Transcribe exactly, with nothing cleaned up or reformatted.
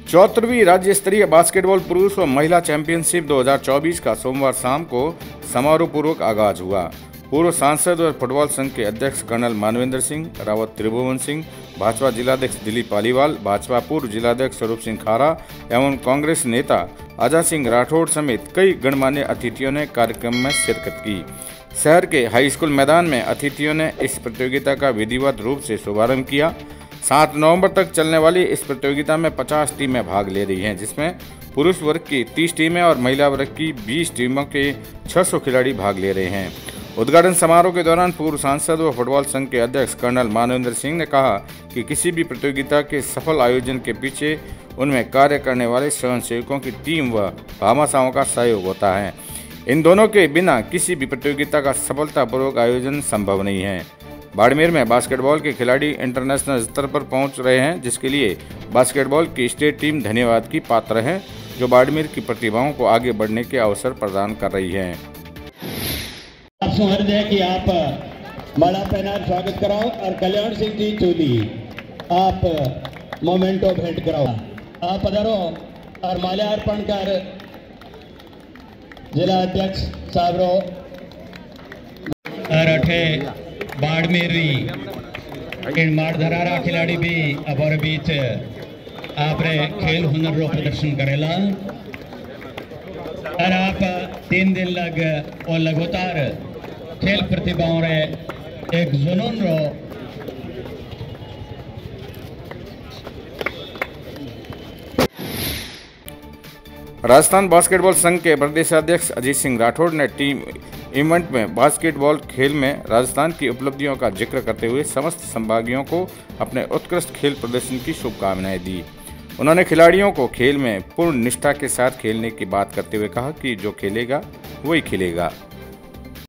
चौहत्तरवीं राज्य स्तरीय बास्केटबॉल पुरुष व महिला चैंपियनशिप दो हज़ार चौबीस का सोमवार शाम को समारोह पूर्वक आगाज हुआ। पूर्व सांसद और फुटबॉल संघ के अध्यक्ष कर्नल मानवेंद्र सिंह रावत, त्रिभुवन सिंह, भाजपा जिलाध्यक्ष दिलीप पालीवाल, भाजपा पूर्व जिलाध्यक्ष स्वरूप सिंह खारा एवं कांग्रेस नेता अजय सिंह राठौड़ समेत कई गणमान्य अतिथियों ने कार्यक्रम में शिरकत की। शहर के हाई स्कूल मैदान में अतिथियों ने इस प्रतियोगिता का विधिवत रूप से शुभारंभ किया। सात नवंबर तक चलने वाली इस प्रतियोगिता में पचास टीमें भाग ले रही हैं, जिसमें पुरुष वर्ग की तीस टीमें और महिला वर्ग की बीस टीमों के छह सौ खिलाड़ी भाग ले रहे हैं। उद्घाटन समारोह के दौरान पूर्व सांसद व फुटबॉल संघ के अध्यक्ष कर्नल मानवेंद्र सिंह ने कहा कि किसी भी प्रतियोगिता के सफल आयोजन के पीछे उनमें कार्य करने वाले स्वयंसेवकों की टीम व भामाशाहों का सहयोग होता है। इन दोनों के बिना किसी भी प्रतियोगिता का सफलतापूर्वक आयोजन संभव नहीं है। बाड़मेर में बास्केटबॉल के खिलाड़ी इंटरनेशनल स्तर पर पहुंच रहे हैं, जिसके लिए बास्केटबॉल की स्टेट टीम धन्यवाद की पात्र है, जो बाड़मेर की प्रतिभाओं को आगे बढ़ने के अवसर प्रदान कर रही है। आप सुहर्द है कि आप माला पहनार स्वागत कराओ और कल्याण सिंह जी चोली आप मोमेंटो भेंट कराओ। आप पधारो और माल्यार्पण कर जिला अध्यक्ष साहब अठे बाड़मेरी इन मारधरारा खिलाड़ी भी अबर बीच आपरे खेल हुनर रो प्रदर्शन करेला और आप तीन दिन लग और लगातार खेल प्रतिभाओं रे एक जुनून रो राजस्थान बास्केटबॉल संघ के प्रदेशाध्यक्ष अजीत सिंह राठौड़ ने टीम इवेंट में बास्केटबॉल खेल में राजस्थान की उपलब्धियों का जिक्र करते हुए समस्त संभागियों को अपने उत्कृष्ट खेल प्रदर्शन की शुभकामनाएं दी। उन्होंने खिलाड़ियों को खेल में पूर्ण निष्ठा के साथ खेलने की बात करते हुए कहा कि जो खेलेगा वही खिलेगा।